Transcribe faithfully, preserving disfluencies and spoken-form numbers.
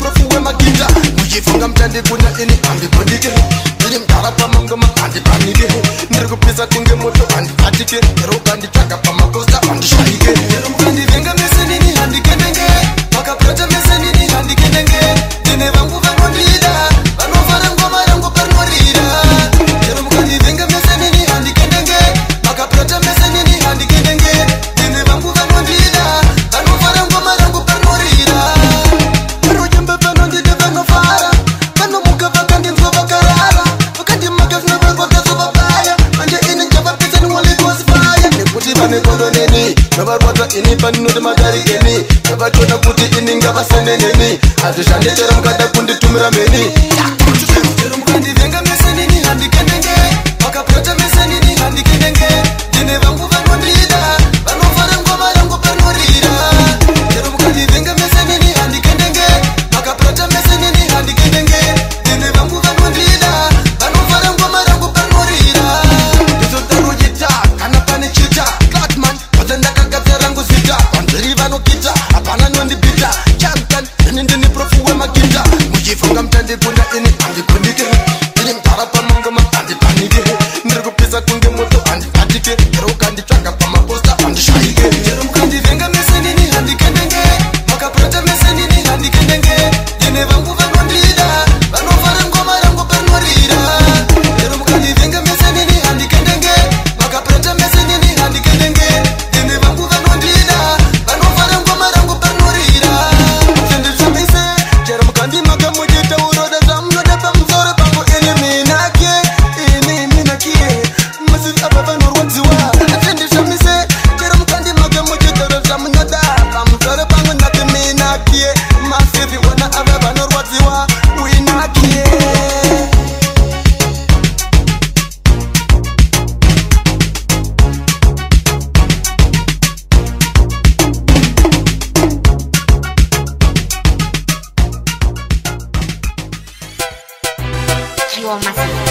profu wemaginda muchifunga mtandi kuna ini andipandike ndiri mdara pamangoma andipanike ndiri kupisa kunge moto andipatike ero kanditsvaga pamakosta andishaike ero mukandivenga mesenini handikendenge makapyata mesenini handikendenge ndine vangu vanondida vanovara ngoma yangu parnorira ero mukandivenga mesenini handikendenge makapyata mesenini handikendenge ndine vangu vanondida vanovara ngoma yangu parnorira vanojemba vanondida vanofara vanomuka vakandinzwa vakarara vakandimaka zvinovangwakazovabaya manje ini njavapisa nimwalekosifaya nekuti vane kondoneni novarwadza ini paninoti madarikeni navachona kuti ini ngavaseneneni hazvishandechera mukada kunditumira meni ero mukandivenga mesenini handikendenge vakapyata mesenini handikendenge ndine vangu vanondida vanovara ngoma yangu parnorira ero mukandivenga mesenini handikendenge vakapyata mesenini handikendenge ndine vangu vanondida vanovara ngoma yangu parnorira ndizodarujita kana pane chita clatman kodza ndakagadzira rangu zita vanzveri vanokita hapana nondibita champion ini ndini profu wemaginda muchifunga mtandi kuna ini handipundike ndiri mdara pamangoma handipanike ndiri kupisa kunge moto handipatike ero kanditsvaga pamaposta handishaike ero mukandivenga mesenini handikendenge makapyata mesenini handikendenge ndine vangu vanondida vanovara ngoma yangu parnorira ero mukandivenga mesenini handikendenge makapyata mesenini handikendenge ndine vangu vanondida vanovara ngoma yangu parnorira sendisvamise chero mukandimaka muchitauroda zvamunoda pamusoro pangu ini minake ini minakie masi apa vanorwadziwa sendisvamise chero mukandimaka muchitaura zvamunoda pamusoro pangu ndati minakie masivi vona ava vanorwadziwa uinakie Jiwa Masih.